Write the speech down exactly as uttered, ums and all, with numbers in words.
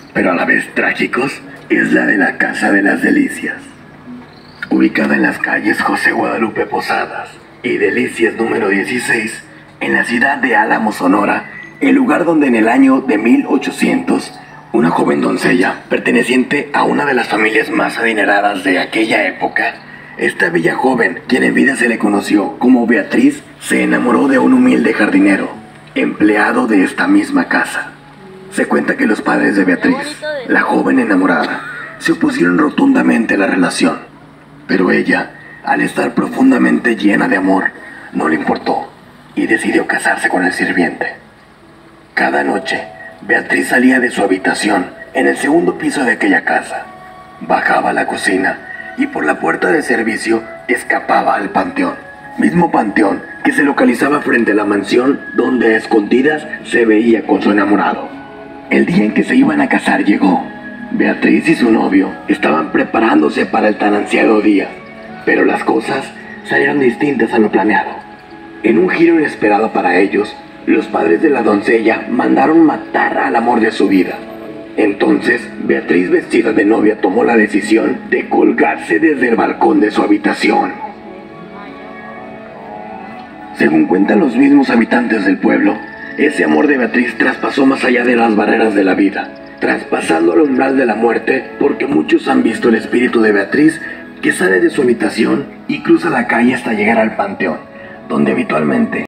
pero a la vez trágicos, es la de la Casa de las Delicias. Ubicada en las calles José Guadalupe Posadas y Delicias número dieciséis, en la ciudad de Álamo, Sonora, el lugar donde en el año de mil ochocientos, una joven doncella, perteneciente a una de las familias más adineradas de aquella época, esta bella joven, quien en vida se le conoció como Beatriz, se enamoró de un humilde jardinero, empleado de esta misma casa. Se cuenta que los padres de Beatriz, la joven enamorada, se opusieron rotundamente a la relación, pero ella, al estar profundamente llena de amor, no le importó y decidió casarse con el sirviente. Cada noche, Beatriz salía de su habitación en el segundo piso de aquella casa, bajaba a la cocina y por la puerta de servicio escapaba al panteón, mismo panteón que se localizaba frente a la mansión donde a escondidas se veía con su enamorado. El día en que se iban a casar llegó. Beatriz y su novio estaban preparándose para el tan ansiado día, pero las cosas salieron distintas a lo planeado. En un giro inesperado para ellos, los padres de la doncella mandaron matar al amor de su vida. Entonces, Beatriz, vestida de novia, tomó la decisión de colgarse desde el balcón de su habitación. Según cuentan los mismos habitantes del pueblo, ese amor de Beatriz traspasó más allá de las barreras de la vida, traspasando el umbral de la muerte, porque muchos han visto el espíritu de Beatriz que sale de su habitación y cruza la calle hasta llegar al panteón, donde habitualmente